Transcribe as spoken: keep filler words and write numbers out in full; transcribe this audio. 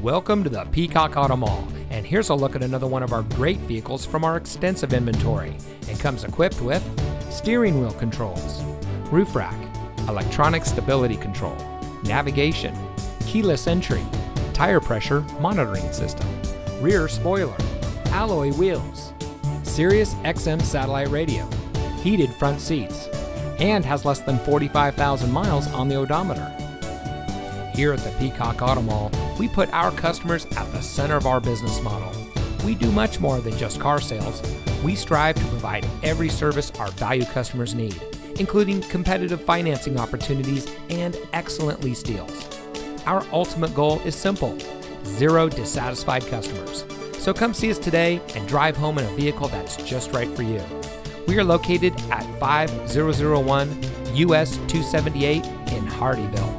Welcome to the Peacock Auto Mall, and here's a look at another one of our great vehicles from our extensive inventory. It comes equipped with steering wheel controls, roof rack, electronic stability control, navigation, keyless entry, tire pressure monitoring system, rear spoiler, alloy wheels, Sirius X M satellite radio, heated front seats, and has less than forty-five thousand miles on the odometer. Here at the Peacock Auto Mall, we put our customers at the center of our business model. We do much more than just car sales. We strive to provide every service our valued customers need, including competitive financing opportunities and excellent lease deals. Our ultimate goal is simple: zero dissatisfied customers. So come see us today and drive home in a vehicle that's just right for you. We are located at five thousand one U S two seventy-eight in Hardeeville.